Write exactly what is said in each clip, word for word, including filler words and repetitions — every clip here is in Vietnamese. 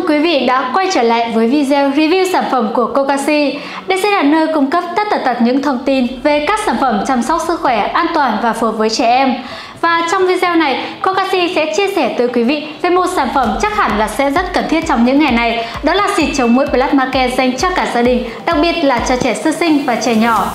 mừng quý vị đã quay trở lại với video review sản phẩm của Cocaci. Đây sẽ là nơi cung cấp tất tần tật những thông tin về các sản phẩm chăm sóc sức khỏe an toàn và phù hợp với trẻ em. Và trong video này, Cocaci sẽ chia sẻ tới quý vị về một sản phẩm chắc hẳn là sẽ rất cần thiết trong những ngày này. Đó là xịt chống muỗi Plasma Care dành cho cả gia đình, đặc biệt là cho trẻ sơ sinh và trẻ nhỏ.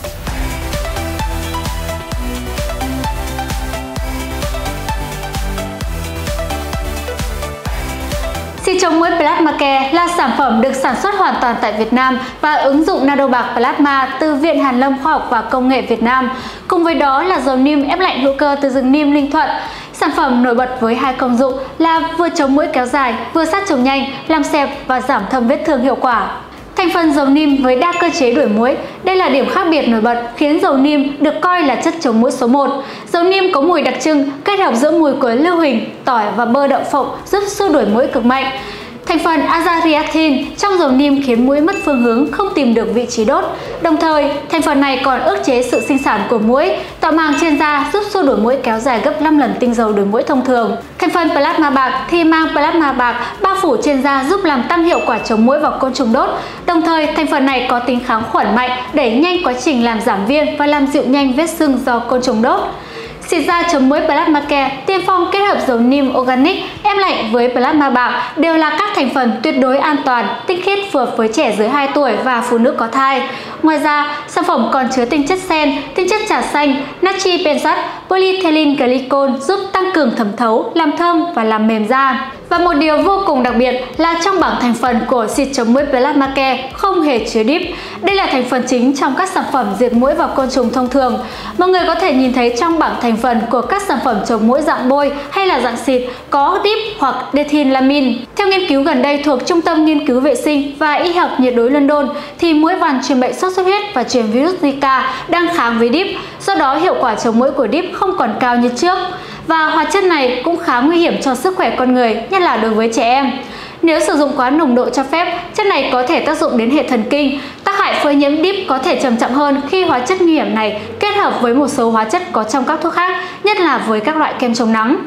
Xịt chống muỗi Plasma Care là sản phẩm được sản xuất hoàn toàn tại Việt Nam và ứng dụng nano bạc plasma từ Viện Hàn lâm Khoa học và Công nghệ Việt Nam. Cùng với đó là dầu niêm ép lạnh hữu cơ từ rừng niêm Ninh Thuận. Sản phẩm nổi bật với hai công dụng là vừa chống muỗi kéo dài, vừa sát trùng nhanh, làm xẹp và giảm thâm vết thương hiệu quả. Thành phần dầu niêm với đa cơ chế đuổi muỗi, đây là điểm khác biệt nổi bật khiến dầu niêm được coi là chất chống muỗi số một. Dầu niêm có mùi đặc trưng, kết hợp giữa mùi của lưu huỳnh, tỏi và bơ đậu phộng giúp xua đuổi muỗi cực mạnh. Thành phần azathioprine trong dầu niêm khiến muỗi mất phương hướng, không tìm được vị trí đốt. Đồng thời, thành phần này còn ức chế sự sinh sản của muỗi, tạo màng trên da giúp xua đuổi muỗi kéo dài gấp năm lần tinh dầu đuổi muỗi thông thường. Thành phần plasma bạc thì mang plasma bạc bao phủ trên da giúp làm tăng hiệu quả chống muỗi và côn trùng đốt. Đồng thời, thành phần này có tính kháng khuẩn mạnh, đẩy nhanh quá trình làm giảm viêm và làm dịu nhanh vết sưng do côn trùng đốt. Xịt da chống muỗi Plasma Care tiên phong kết hợp dầu niêm organic ép lạnh với plasma bạc đều là các thành phần tuyệt đối an toàn, tinh khiết phù hợp với trẻ dưới hai tuổi và phụ nữ có thai. Ngoài ra, sản phẩm còn chứa tinh chất sen, tinh chất trà xanh, natri pensat, polyethylene glycol giúp tăng cường thẩm thấu, làm thơm và làm mềm da. Và một điều vô cùng đặc biệt là trong bảng thành phần của xịt chống muỗi Plasma Care không hề chứa đít. Đây là thành phần chính trong các sản phẩm diệt muỗi và côn trùng thông thường. Mọi người có thể nhìn thấy trong bảng thành phần của các sản phẩm chống muỗi dạng bôi hay là dạng xịt có đít hoặc dethilamine. Theo nghiên cứu gần đây thuộc Trung tâm Nghiên cứu Vệ sinh và Y học nhiệt đới London thì muỗi vằn truyền bệnh sốt xuất huyết và truyền virus Zika đang kháng với đít. Do đó hiệu quả chống muỗi của đít không còn cao như trước. Và hóa chất này cũng khá nguy hiểm cho sức khỏe con người, nhất là đối với trẻ em. Nếu sử dụng quá nồng độ cho phép, chất này có thể tác dụng đến hệ thần kinh. Tác hại phơi nhiễm đít có thể trầm trọng hơn khi hóa chất nguy hiểm này kết hợp với một số hóa chất có trong các thuốc khác, nhất là với các loại kem chống nắng.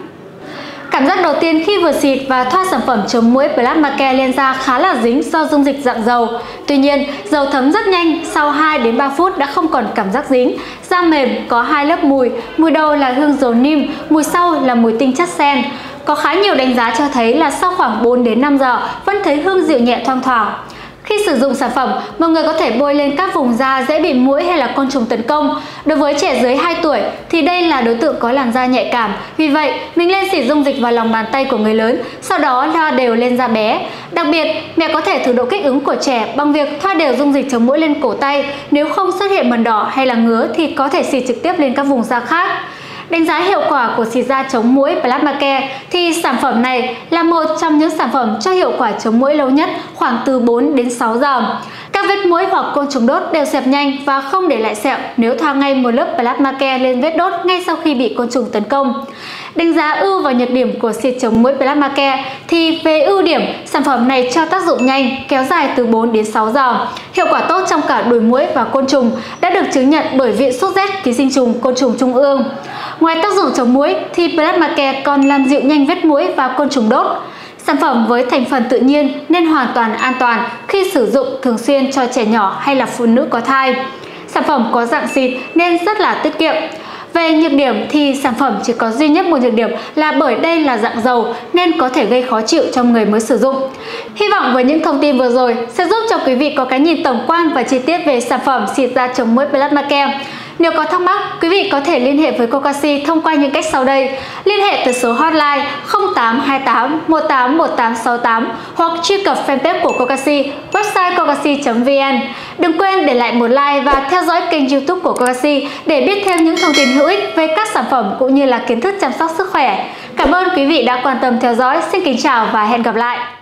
Cảm giác đầu tiên khi vừa xịt và thoa sản phẩm chống muỗi Plasma Care lên da khá là dính do dung dịch dạng dầu. Tuy nhiên, dầu thấm rất nhanh, sau hai đến ba phút đã không còn cảm giác dính. Da mềm, có hai lớp mùi, mùi đầu là hương dầu niêm, mùi sau là mùi tinh chất sen. Có khá nhiều đánh giá cho thấy là sau khoảng bốn đến năm giờ vẫn thấy hương dịu nhẹ thoang thoảng. Khi sử dụng sản phẩm, mọi người có thể bôi lên các vùng da dễ bị muỗi hay là côn trùng tấn công. Đối với trẻ dưới hai tuổi thì đây là đối tượng có làn da nhạy cảm. Vì vậy, mình nên xịt dung dịch vào lòng bàn tay của người lớn, sau đó thoa đều lên da bé. Đặc biệt, mẹ có thể thử độ kích ứng của trẻ bằng việc thoa đều dung dịch chống muỗi lên cổ tay. Nếu không xuất hiện mẩn đỏ hay là ngứa thì có thể xịt trực tiếp lên các vùng da khác. Đánh giá hiệu quả của xịt da chống muỗi Plasma Care thì sản phẩm này là một trong những sản phẩm cho hiệu quả chống muỗi lâu nhất, khoảng từ bốn đến sáu giờ. Các vết muỗi hoặc côn trùng đốt đều xẹp nhanh và không để lại sẹo nếu thoa ngay một lớp Plasma Care lên vết đốt ngay sau khi bị côn trùng tấn công. Đánh giá ưu và nhược điểm của xịt chống muỗi Plasma Care thì về ưu điểm, sản phẩm này cho tác dụng nhanh, kéo dài từ bốn đến sáu giờ. Hiệu quả tốt trong cả đuổi muỗi và côn trùng đã được chứng nhận bởi Viện Sốt rét Ký sinh trùng Côn trùng Trung ương. Ngoài tác dụng chống muỗi thì Plasma Care còn làm dịu nhanh vết muỗi và côn trùng đốt. Sản phẩm với thành phần tự nhiên nên hoàn toàn an toàn khi sử dụng thường xuyên cho trẻ nhỏ hay là phụ nữ có thai. Sản phẩm có dạng xịt nên rất là tiết kiệm. Về nhược điểm thì sản phẩm chỉ có duy nhất một nhược điểm là bởi đây là dạng dầu nên có thể gây khó chịu cho người mới sử dụng. Hy vọng với những thông tin vừa rồi sẽ giúp cho quý vị có cái nhìn tổng quan và chi tiết về sản phẩm xịt da chống muỗi Plasma Care. Nếu có thắc mắc, quý vị có thể liên hệ với Cocaci thông qua những cách sau đây. Liên hệ từ số hotline không tám hai tám một tám một tám sáu tám hoặc truy cập fanpage của Cocaci, website cocaci chấm vn. Đừng quên để lại một like và theo dõi kênh YouTube của Cocaci để biết thêm những thông tin hữu ích về các sản phẩm cũng như là kiến thức chăm sóc sức khỏe. Cảm ơn quý vị đã quan tâm theo dõi. Xin kính chào và hẹn gặp lại!